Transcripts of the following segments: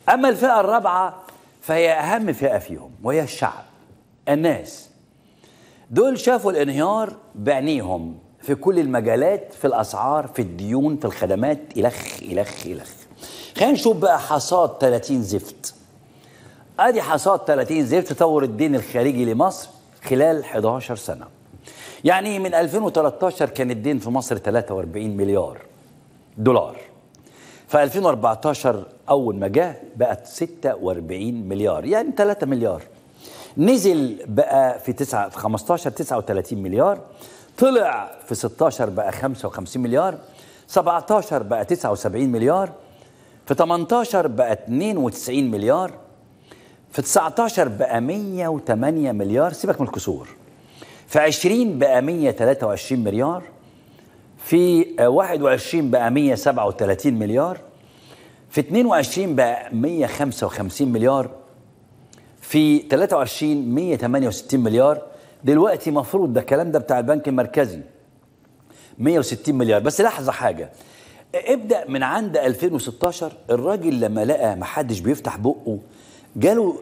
أما الفئة الرابعة فهي أهم فئة فيهم، وهي الشعب. الناس دول شافوا الانهيار بعينيهم في كل المجالات، في الأسعار، في الديون، في الخدمات، إلخ إلخ إلخ. خلينا نشوف بقى حصاد 30 زفت. ادي حصاد 30 زفت تطور الدين الخارجي لمصر خلال 11 سنة. يعني من 2013 كان الدين في مصر 43 مليار دولار. في 2014 أول ما جه بقت 46 مليار، يعني 3 مليار. نزل بقى في 15 39 مليار، طلع في 16 بقى 55 مليار، 17 بقى 79 مليار، في 18 بقى 92 مليار، في 19 بقى 108 مليار، سيبك من الكسور. في 20 بقى 123 مليار، في 21 بقى 137 مليار، في 22 بقى 155 مليار، في 23 168 مليار. دلوقتي مفروض ده الكلام ده بتاع البنك المركزي 160 مليار. بس لحظة حاجة، ابدأ من عند 2016. الراجل لما لقى محدش بيفتح بقه جاله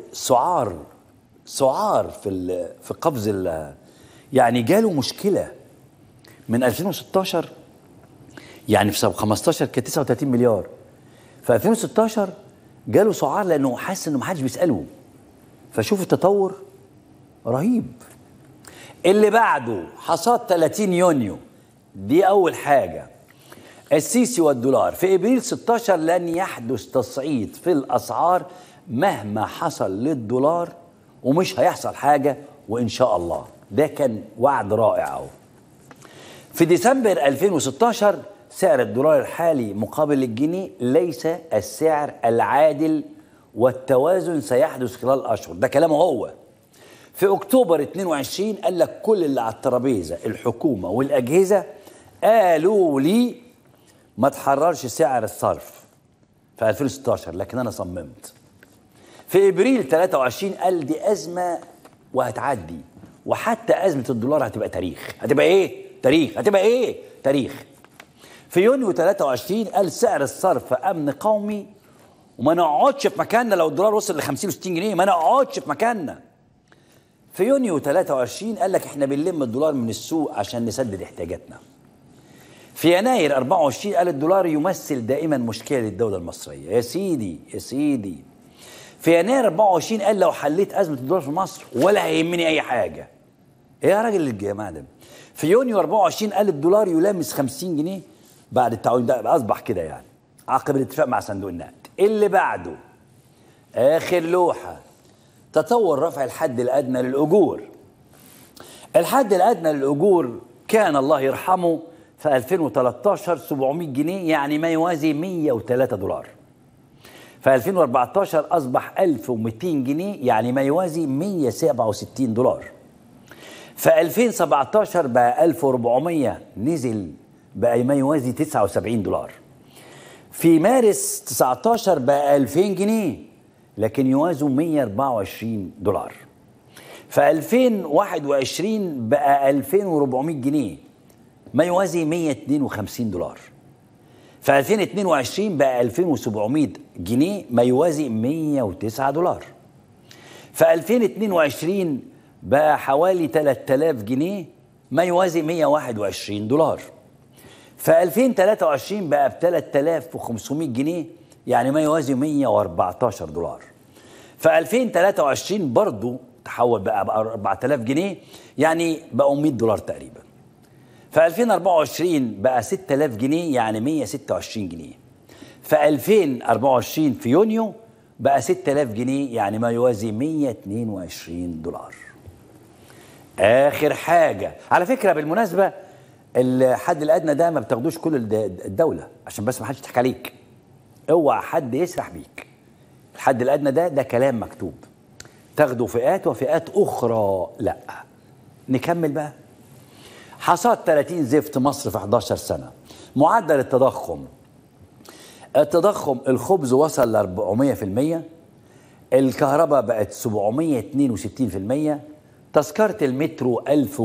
سعار في قفز يعني جاله مشكلة من 2016. يعني في 15 كانت 39 مليار، في 2016 جاله سعار لأنه حس إنه محدش بيسأله. فشوف التطور رهيب. اللي بعده حصاد 30 يونيو، دي أول حاجة. السيسي والدولار. في ابريل 16 لن يحدث تصعيد في الاسعار مهما حصل للدولار، ومش هيحصل حاجه وان شاء الله. ده كان وعد رائع اهو. في ديسمبر 2016 سعر الدولار الحالي مقابل الجنيه ليس السعر العادل، والتوازن سيحدث خلال اشهر. ده كلامه هو. في اكتوبر 22 قال لك كل اللي على الترابيزه الحكومه والاجهزه قالوا لي ما تحررش سعر الصرف في 2016، لكن أنا صممت. في إبريل 23 قال دي أزمة وهتعدي، وحتى أزمة الدولار هتبقى تاريخ. هتبقى إيه؟ تاريخ. هتبقى إيه؟ تاريخ. في يونيو 23 قال سعر الصرف أمن قومي، وما نقعدش في مكاننا. لو الدولار وصل ل 50 و60 جنيه ما نقعدش في مكاننا. في يونيو 23 قال لك إحنا بنلم الدولار من السوق عشان نسدد احتياجاتنا. في يناير 24 قال الدولار يمثل دائما مشكلة للدولة المصرية. يا سيدي يا سيدي. في يناير 24 قال لو حليت أزمة الدولار في مصر ولا هيهمني أي حاجة. إيه يا راجل الجماعة ده؟ في يونيو 24 قال الدولار يلامس 50 جنيه بعد التعويم. ده أصبح كده يعني عقب الاتفاق مع صندوق النقد. اللي بعده آخر لوحة، تطور رفع الحد الأدنى للأجور. الحد الأدنى للأجور كان الله يرحمه في 2013 700 جنيه، يعني ما يوازي 103 دولار. في 2014 أصبح 1200 جنيه، يعني ما يوازي 167 دولار. في 2017 بقى 1400، نزل بقى ما يوازي 79 دولار. في مارس 19 بقى 2000 جنيه، لكن يوازوا 124 دولار. في 2021 بقى 2400 جنيه، ما يوازي 152 دولار. في 2022 بقى 2700 جنيه، ما يوازي 109 دولار. في 2022 بقى حوالي 3000 جنيه، ما يوازي 121 دولار. في 2023 بقى ب 3500 جنيه، يعني ما يوازي 114 دولار. في 2023 برضو تحول بقى 4000 جنيه، يعني بقوا 100 دولار تقريبا. في 2024 بقى 6000 جنيه، يعني 126 جنيه. في 2024 في يونيو بقى 6000 جنيه، يعني ما يوازي 122 دولار. آخر حاجة على فكرة بالمناسبة، الحد الأدنى ده ما بتاخدوش كل الدولة، عشان بس ما حدش يضحك عليك. اوعى حد يسرح بيك. الحد الأدنى ده كلام مكتوب، تاخدوا فئات وفئات أخرى لا. نكمل بقى. حصاد 30 زفت مصر في 11 سنة. معدل التضخم الخبز وصل ل 400%، الكهرباء بقت 762%، تذكرة المترو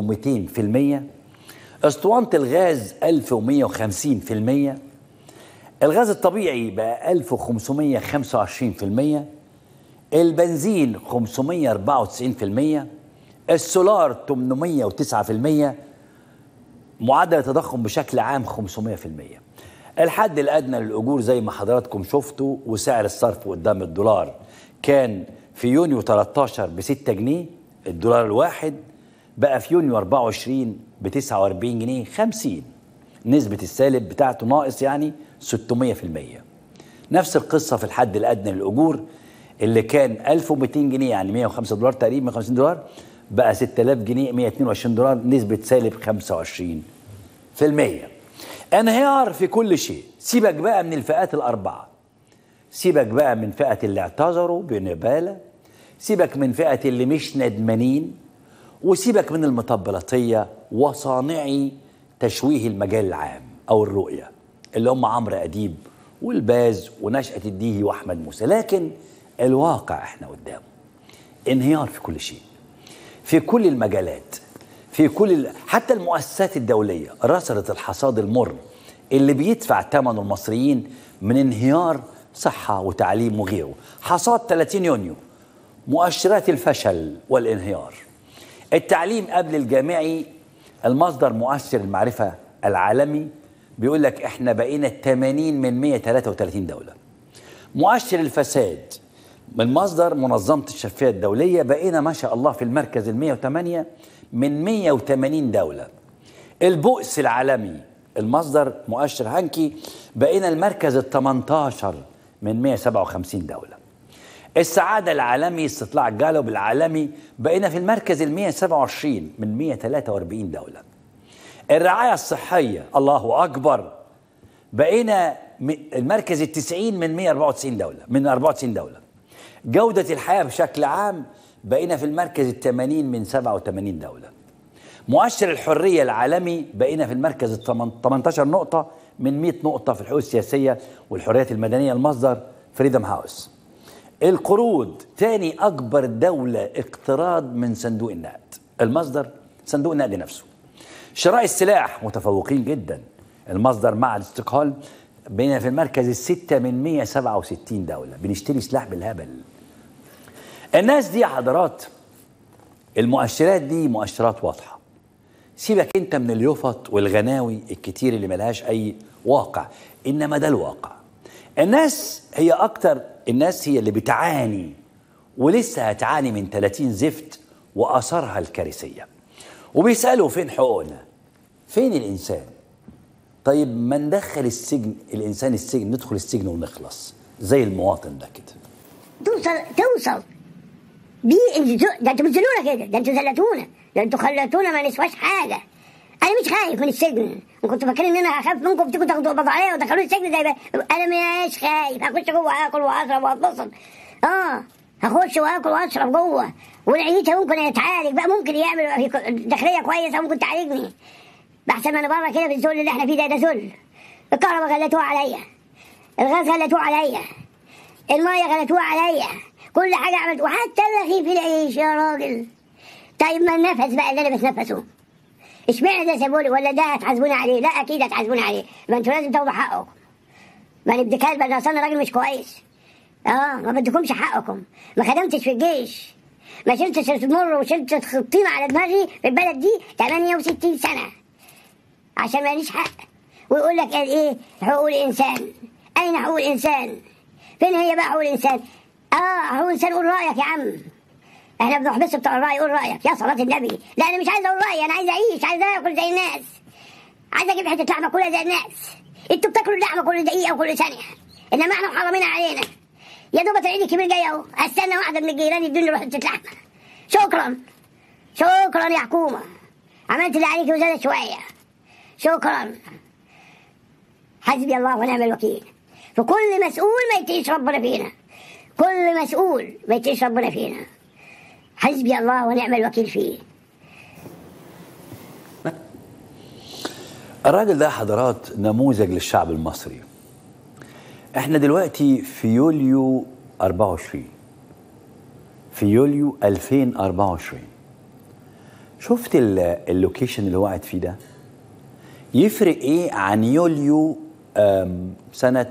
1200%، اسطوانة الغاز 1150%، الغاز الطبيعي بقى 1525%، البنزين 594%، السولار 809%، معدل التضخم بشكل عام 500%. الحد الأدنى للأجور زي ما حضراتكم شفتوا، وسعر الصرف قدام الدولار كان في يونيو 13 ب 6 جنيه الدولار الواحد، بقى في يونيو 24 ب 49 جنيه 50. نسبة السالب بتاعته ناقص يعني 600%. نفس القصة في الحد الأدنى للأجور اللي كان 1200 جنيه يعني 105 دولار تقريبا، 150 دولار، بقى 6000 جنيه 122 دولار، نسبة سالب 25%. انهيار في كل شيء. سيبك بقى من الفئات الأربعة، سيبك بقى من فئة اللي اعتذروا بنبالة، سيبك من فئة اللي مش ندمانين، وسيبك من المطبلاتية وصانعي تشويه المجال العام أو الرؤية اللي هم عمرو أديب والباز ونشأة الديهي وأحمد موسى. لكن الواقع احنا قدامه انهيار في كل شيء، في كل المجالات، في كل حتى المؤسسات الدولية رصدت الحصاد المر اللي بيدفع ثمنه المصريين من انهيار صحة وتعليم وغيره. حصاد 30 يونيو، مؤشرات الفشل والانهيار. التعليم قبل الجامعي، المصدر مؤشر المعرفة العالمي بيقول لك احنا بقينا 80 من 133 دولة. مؤشر الفساد من مصدر منظمة الشفافية الدولية بقينا ما شاء الله في المركز 108 من 180 دولة. البؤس العالمي المصدر مؤشر هانكي بقينا المركز 18 من 157 دولة. السعادة العالمي استطلاع جالوب العالمي بقينا في المركز 127 من 143 دولة. الرعاية الصحية الله أكبر بقينا المركز 90 من 194 دولة، من 94 دولة. جودة الحياة بشكل عام بقينا في المركز 80 من 87 دولة. مؤشر الحرية العالمي بقينا في المركز 18 نقطة من 100 نقطة في الحقوق السياسية والحريات المدنية، المصدر فريدم هاوس. القروض تاني أكبر دولة اقتراض من صندوق النقد، المصدر صندوق النقد نفسه. شراء السلاح متفوقين جدا، المصدر معهد ستوكهولم بقينا في المركز 6 من 167 دولة، بنشتري سلاح بالهبل. الناس دي يا حضرات، المؤشرات دي مؤشرات واضحة. سيبك انت من اليفط والغناوي الكتير اللي ملهاش اي واقع، انما ده الواقع. الناس هي اكتر، الناس هي اللي بتعاني ولسه هتعاني من 30 زفت واثارها الكارثية. وبيسألوا فين حقوقنا؟ فين الانسان؟ طيب ما ندخل السجن، الانسان السجن، ندخل السجن ونخلص زي المواطن ده كده. توصل بيه ده انتوا بتذلونا كده، ده انتوا زلتونا، ده انتوا خلتونا ما نسواش حاجه. انا مش خايف من السجن، وكنت فاكر ان انا هخاف منكم تيجوا تاخدوا بضاعيه وتدخلوني السجن زي انا مش خايف، هخش جوه اكل واشرب واتبسط. هخش واكل واشرب جوه، ونعيتها ممكن يتعالج بقى، ممكن يعمل داخليه كويسه ممكن تعالجني. احسن ما انا بره كده في الذل اللي احنا فيه ده ذل. الكهرباء غلتوها عليا، الغاز غلتوه عليا، الميه غلتوها عليا، كل حاجه عملت، وحتى رغيف العيش يا راجل. طيب ما النفس بقى اللي انا بتنفسه، اشمعنى ده سابولي ولا ده هتحاسبوني عليه؟ لا اكيد هتحاسبوني عليه، ما انتوا لازم تاخدوا حقكم. ما نبدكاش بقى، اصل انا راجل مش كويس. ما بدكمش حقكم، ما خدمتش في الجيش، ما شلتش المر وشلت الطينه على دماغي في البلد دي 68 سنه عشان ماليش حق. ويقول لك ايه حقوق الانسان؟ اين حقوق الانسان؟ فين هي بقى حقوق الانسان؟ حقوق الانسان قول رايك يا عم، احنا بنحبس بتوع الراي، قول رايك يا صلاه النبي. لا انا مش عايز اقول رايي، انا عايز اعيش، عايز اكل زي الناس، عايز اجيب حته لحمه كلها زي الناس. انتوا بتاكلوا اللحمه كل دقيقه وكل ثانيه، انما احنا محرمين علينا. يا دوب العيد الكبير جاي اهو، استنى واحده من الجيران يدوني روح حته لحمه. شكرا شكرا يا حكومه، عملت اللي عليكي وزادت شويه، شكرا. حسبي الله ونعم الوكيل. فكل مسؤول ما يتقيش ربنا فينا، كل مسؤول ما يتقيش ربنا فينا. حسبي الله ونعم الوكيل فيه. الراجل ده حضرات نموذج للشعب المصري. احنا دلوقتي في يوليو 24، في يوليو 2024. شفت اللوكيشن اللي هو قاعد فيه ده؟ يفرق ايه عن يوليو سنة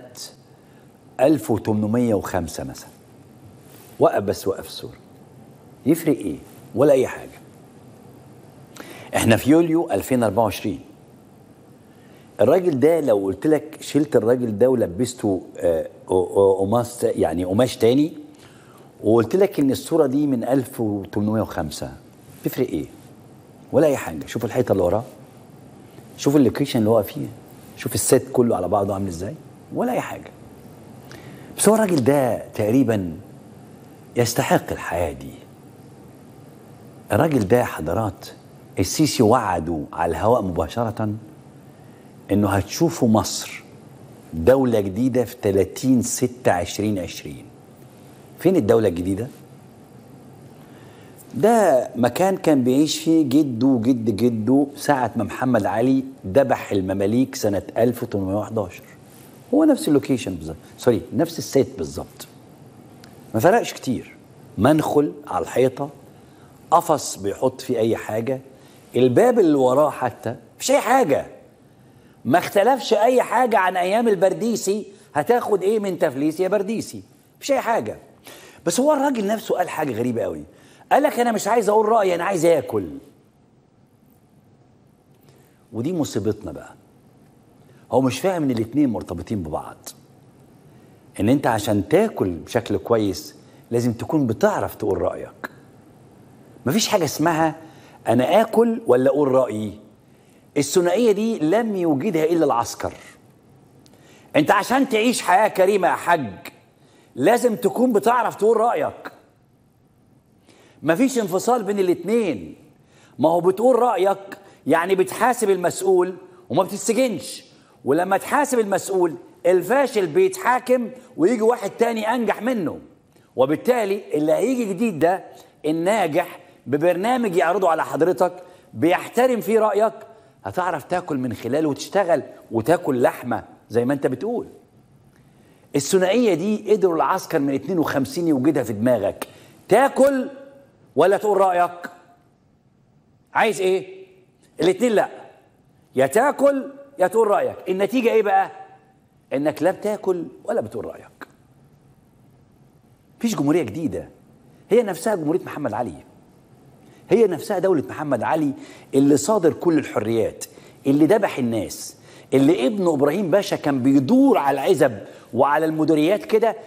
1805 مثلا، وقف الصورة، يفرق ايه؟ ولا اي حاجة. احنا في يوليو 2024. الراجل ده لو قلت لك شلت الراجل ده ولبسته قماش، يعني قماش تاني، وقلت لك ان الصورة دي من 1805، تفرق ايه؟ ولا اي حاجة. شوف الحيطة اللي وراه، شوف اللوكيشن اللي هو فيه، شوف السيت كله على بعضه عامل ازاي، ولا اي حاجة. بس هو الراجل ده تقريبا يستحق الحياة دي. الراجل ده حضرات السيسي وعدوا على الهواء مباشرة انه هتشوفوا مصر دولة جديدة في 30/6/2020. فين الدولة الجديدة؟ ده مكان كان بيعيش فيه جده وجد جده ساعة ما محمد علي ذبح المماليك سنة 1811. هو نفس اللوكيشن بالظبط، سوري نفس السيت بالظبط، ما فرقش كتير. منخل على الحيطة، قفص بيحط فيه أي حاجة، الباب اللي وراه حتى مفيش أي حاجة، ما اختلفش أي حاجة عن أيام البرديسي. هتاخد إيه من تفليس يا برديسي؟ مفيش أي حاجة. بس هو الراجل نفسه قال حاجة غريبة قوي، قال لك أنا مش عايز أقول رأيي، أنا عايز آكل. ودي مصيبتنا بقى. هو مش فاهم إن الاتنين مرتبطين ببعض، إن أنت عشان تاكل بشكل كويس لازم تكون بتعرف تقول رأيك. مفيش حاجة اسمها أنا آكل ولا أقول رأيي. الثنائية دي لم يوجدها إلا العسكر. أنت عشان تعيش حياة كريمة يا حاج لازم تكون بتعرف تقول رأيك. مفيش انفصال بين الاتنين. ما هو بتقول رأيك يعني بتحاسب المسؤول وما بتتسجنش، ولما تحاسب المسؤول الفاشل بيتحاكم ويجي واحد تاني أنجح منه، وبالتالي اللي هيجي جديد ده الناجح ببرنامج يعرضه على حضرتك بيحترم فيه رأيك، هتعرف تاكل من خلاله وتشتغل وتاكل لحمة زي ما انت بتقول. الثنائية دي قدروا العسكر من 52 يوجدها في دماغك، تاكل ولا تقول رأيك؟ عايز ايه؟ الاتنين لا، يا تاكل يا تقول رأيك. النتيجة ايه بقى؟ انك لا بتاكل ولا بتقول رأيك. مفيش جمهورية جديدة، هي نفسها جمهورية محمد علي، هي نفسها دولة محمد علي اللي صادر كل الحريات، اللي ذبح الناس، اللي ابنه إبراهيم باشا كان بيدور على العزب وعلى المديريات كده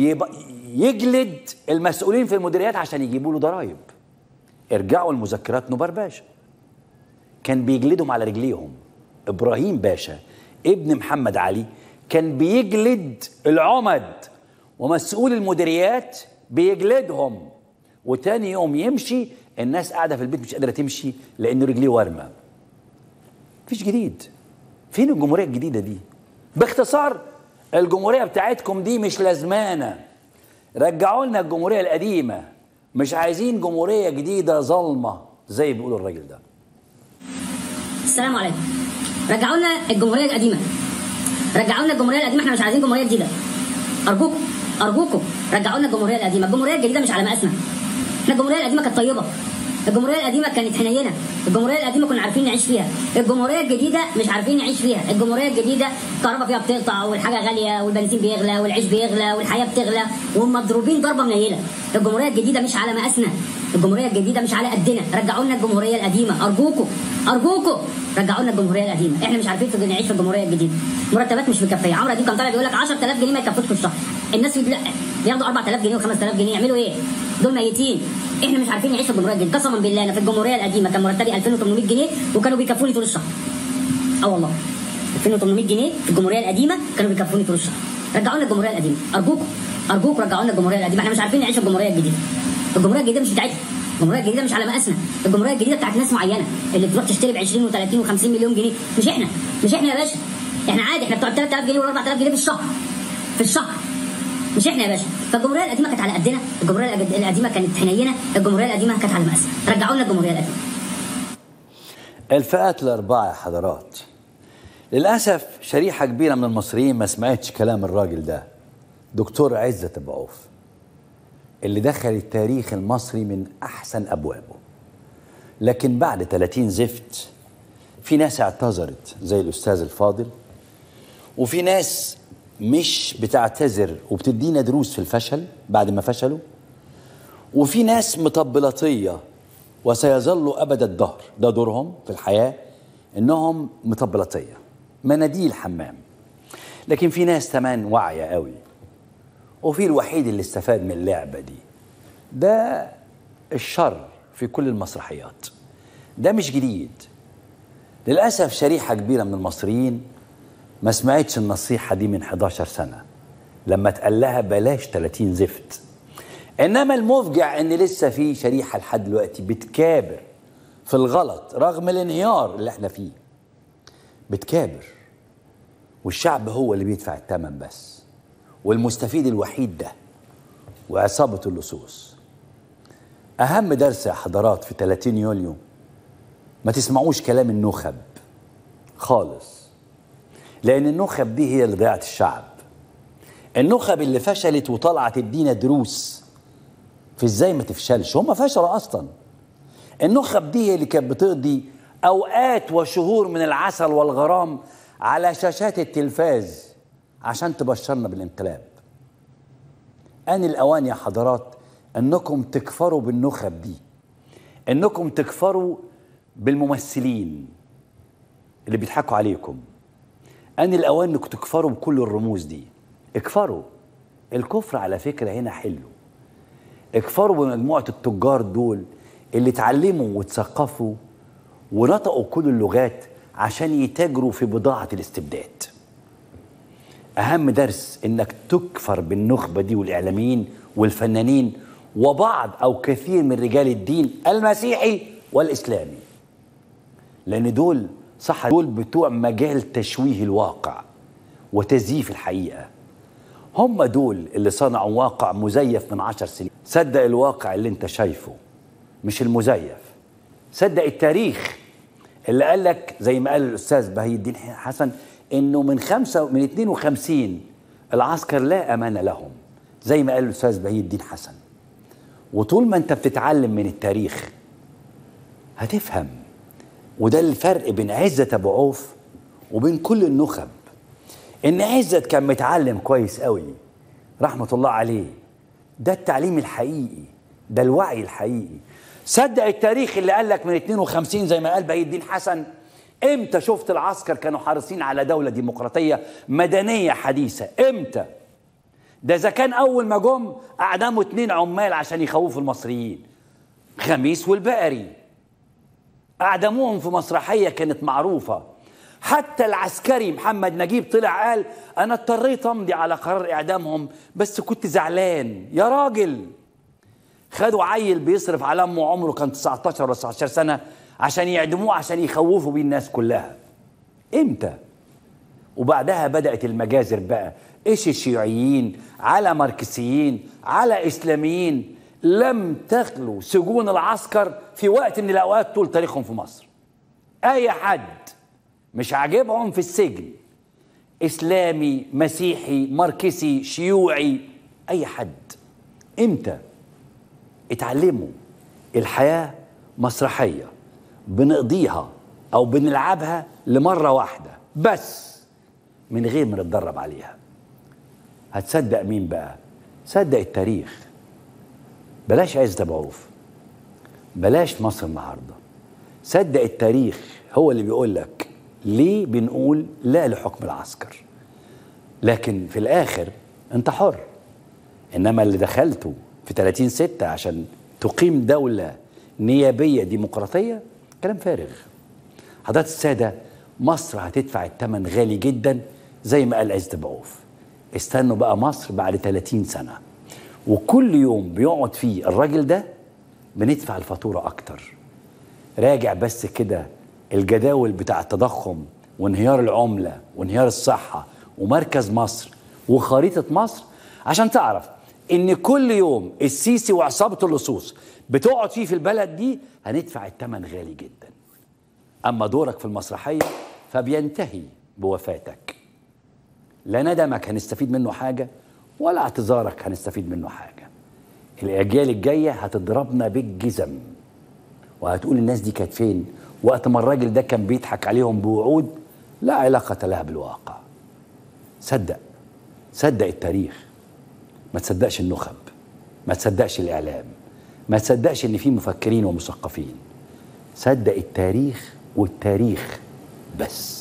يجلد المسؤولين في المديريات عشان يجيبوا له ضرايب. ارجعوا لمذكرات نوبر باشا، كان بيجلدهم على رجليهم. إبراهيم باشا ابن محمد علي كان بيجلد العمد ومسؤول المديريات بيجلدهم، وتاني يوم يمشي الناس قاعدة في البيت مش قادرة تمشي لأن رجليه ورمة. مفيش جديد. فين الجمهورية الجديدة دي؟ باختصار الجمهورية بتاعتكم دي مش لازمانة، رجعوا لنا الجمهورية القديمة، مش عايزين جمهورية جديدة ظلمة زي بيقول الراجل ده. السلام عليكم. رجعوا لنا الجمهورية القديمة، رجعوا لنا الجمهورية القديمة، احنا مش عايزين جمهورية جديدة. أرجوكم رجعوا لنا الجمهورية القديمة. الجمهورية الجديدة مش على مقاسنا. احنا الجمهورية القديمة كانت طيبة، الجمهورية القديمة كانت حنينة، الجمهورية القديمة كنا عارفين نعيش فيها. الجمهورية الجديدة مش عارفين نعيش فيها. الجمهورية الجديدة الكهرباء فيها بتقطع والحاجة غالية والبنزين بيغلى والعيش بيغلى والحياة بتغلى ومضروبين ضربة منيلة. الجمهورية الجديدة مش على مقاسنا، الجمهورية الجديدة مش على قدنا. رجعوا لنا الجمهورية القديمة أرجوكم رجعوا لنا الجمهورية القديمة. احنا مش عارفين نعيش في الجمهورية الجديدة. مرتبات مش مكفية. عمرو اديب كان طالع بيقول لك 10000 جنيه ما يكفوش في الشهر. الناس بياخدوا 4000 جنيه و5000 جنيه، يعملوا ايه؟ دول ميتين. احنا مش عارفين نعيش في الجمهوريه الجديده. قسما بالله انا في الجمهوريه القديمه كان مرتبي 2800 جنيه وكانوا بيكفوني طول الشهر. والله 2800 جنيه في الجمهوريه القديمه كانوا بيكفوني طول الشهر. رجعوا لنا الجمهوريه القديمه ارجوكم رجعوا لنا الجمهوريه القديمه. احنا مش عارفين نعيش في الجمهوريه الجديده. الجمهوريه الجديده مش بتاعتنا، الجمهوريه الجديده مش على مقاسنا. الجمهوريه الجديده بتاعت ناس معينه اللي بتروح تشتري ب 20 و30 و50 مليون جنيه. مش احنا يا باشا. احنا عادي، احنا بتوع 3000 جنيه ولا 4000 جنيه في الشهر. مش احنا يا باشا. فالجمهوريه القديمه كانت على قدنا، الجمهوريه القديمه كانت حنينه، الجمهوريه القديمه كانت على مقاسنا. رجعوا لنا الجمهوريه القديمه. الفئات الأربعة يا حضرات، للأسف شريحة كبيرة من المصريين ما سمعتش كلام الراجل ده، دكتور عزت أبو عوف، اللي دخل التاريخ المصري من أحسن أبوابه. لكن بعد 30 زفت في ناس اعتذرت زي الأستاذ الفاضل، وفي ناس مش بتعتذر وبتدينا دروس في الفشل بعد ما فشلوا، وفي ناس مطبلاتية وسيظلوا أبد الدهر، ده دورهم في الحياة إنهم مطبلاتية مناديل حمام. لكن في ناس كمان واعية قوي، وفي الوحيد اللي استفاد من اللعبة دي، ده الشر في كل المسرحيات. ده مش جديد للأسف. شريحة كبيرة من المصريين ما سمعتش النصيحة دي من 11 سنة لما اتقال لها بلاش 30 زفت. إنما المفجع إن لسه في شريحة لحد دلوقتي بتكابر في الغلط رغم الانهيار اللي احنا فيه، بتكابر، والشعب هو اللي بيدفع الثمن بس، والمستفيد الوحيد ده وعصابة اللصوص. أهم درس يا حضرات في 30 يوليو، ما تسمعوش كلام النخب خالص، لأن النخب دي هي اللي ضيعت الشعب. النخب اللي فشلت وطلعت تدينا دروس في ازاي ما تفشلش، هم فشلوا أصلا. النخب دي هي اللي كانت بتقضي أوقات وشهور من العسل والغرام على شاشات التلفاز عشان تبشرنا بالانقلاب. آن الأوان يا حضرات أنكم تكفروا بالنخب دي، أنكم تكفروا بالممثلين اللي بيضحكوا عليكم. آن الأوان أنكم تكفروا بكل الرموز دي. اكفروا. الكفر على فكرة هنا حلو. اكفروا بمجموعة التجار دول اللي اتعلموا وتثقفوا ونطقوا كل اللغات عشان يتاجروا في بضاعة الاستبداد. أهم درس إنك تكفر بالنخبة دي والإعلاميين والفنانين وبعض أو كثير من رجال الدين المسيحي والإسلامي، لأن دول صح دول بتوع مجال تشويه الواقع وتزييف الحقيقة. هم دول اللي صنعوا واقع مزيف من 10 سنين. صدق الواقع اللي انت شايفه مش المزيف. صدق التاريخ اللي قال لك زي ما قال الأستاذ بهي الدين حسن إنه من 52 العسكر لا أمان لهم، زي ما قال الأستاذ بهي الدين حسن. وطول ما أنت بتتعلم من التاريخ هتفهم. وده الفرق بين عزت أبو عوف وبين كل النخب. إن عزت كان متعلم كويس قوي رحمة الله عليه. ده التعليم الحقيقي، ده الوعي الحقيقي. صدق التاريخ اللي قال لك من 52 زي ما قال بهي الدين حسن. امتى شفت العسكر كانوا حريصين على دولة ديمقراطية مدنية حديثة؟ امتى؟ ده إذا كان أول ما جم أعدموا 2 عمال عشان يخوفوا المصريين، خميس والبقري، أعدموهم في مسرحية كانت معروفة. حتى العسكري محمد نجيب طلع قال أنا اضطريت أمضي على قرار إعدامهم بس كنت زعلان. يا راجل، خدوا عيل بيصرف على أمه عمره كان 19 ولا 19 سنة عشان يعدموه عشان يخوفوا بيه الناس كلها. امتى؟ وبعدها بدأت المجازر بقى، ايش الشيوعيين على ماركسيين على اسلاميين. لم تخلو سجون العسكر في وقت من الاوقات طول تاريخهم في مصر. اي حد مش عاجبهم في السجن، اسلامي مسيحي ماركسي شيوعي، اي حد. امتى؟ اتعلموا الحياة مسرحية بنقضيها او بنلعبها لمرة واحدة بس من غير ما نتدرب عليها. هتصدق مين بقى؟ صدق التاريخ. بلاش عزت أبو عوف، بلاش مصر النهارده. صدق التاريخ هو اللي بيقول لك ليه بنقول لا لحكم العسكر. لكن في الآخر أنت حر. إنما اللي دخلته في 30/6 عشان تقيم دولة نيابية ديمقراطية كلام فارغ. حضرات السادة، مصر هتدفع الثمن غالي جدا زي ما قال عزت أبو عوف. استنوا بقى مصر بعد 30 سنة، وكل يوم بيقعد فيه الراجل ده بندفع الفاتورة أكتر. راجع بس كده الجداول بتاع التضخم وانهيار العملة وانهيار الصحة ومركز مصر وخريطة مصر عشان تعرف إن كل يوم السيسي وعصابة اللصوص بتقعد فيه في البلد دي هندفع الثمن غالي جدا. أما دورك في المسرحية فبينتهي بوفاتك. لا ندمك هنستفيد منه حاجة ولا اعتذارك هنستفيد منه حاجة. الأجيال الجاية هتضربنا بالجزم وهتقول الناس دي كانت فين وقت ما الراجل ده كان بيضحك عليهم بوعود لا علاقة لها بالواقع. صدق التاريخ، ما تصدقش النخب، ما تصدقش الإعلام، ما تصدقش إن في مفكرين ومثقفين. صدق التاريخ والتاريخ بس.